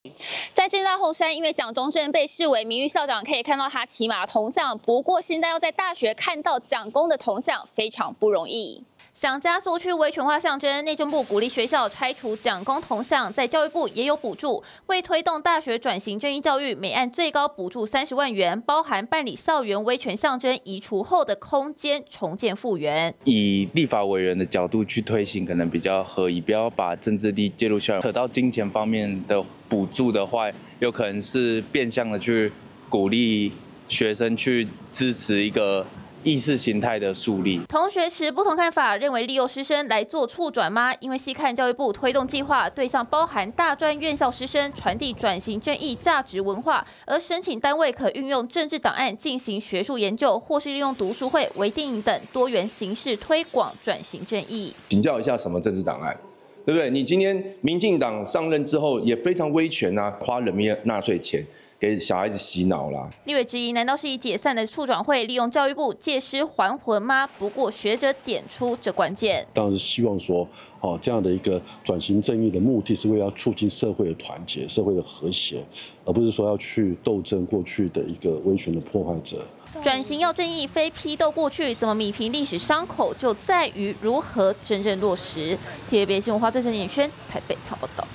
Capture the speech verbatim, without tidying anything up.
在政大后山，因为蒋中正被视为名誉校长，可以看到他骑马铜像。不过现在要在大学看到蒋公的铜像，非常不容易。想加速去威权化象征，内政部鼓励学校拆除蒋公铜像，在教育部也有补助，为推动大学转型正义教育，每案最高补助三十万元，包含办理校园威权象征移除后的空间重建复原。 以立法委员的角度去推行，可能比较合宜，不要把政治力介入校园。扯到金钱方面的补助的话，有可能是变相的去鼓励学生去支持一个意识形态的树立。 同学持不同看法，认为利用师生来做触转吗？因为细看教育部推动计划，对象包含大专院校师生，传递转型正义价值文化，而申请单位可运用政治档案进行学术研究，或是利用读书会、微电影等多元形式推广转型正义。 请教一下什么政治档案？对不对？你今天民进党上任之后也非常威权啊，花人民纳税钱给小孩子洗脑啦。 立委质疑，难道是以解散的促转会利用教育部借尸还魂吗？不过学者点出这关键， 当然是希望说，哦，这样的一个转型正义的目的是为了要促进社会的团结、社会的和谐，而不是说要去斗争过去的一个威权的破坏者。 转型要正义，非批斗过去，怎么弭平历史伤口，就在于如何真正落实。T V B 新闻华最陈景轩台北采报道。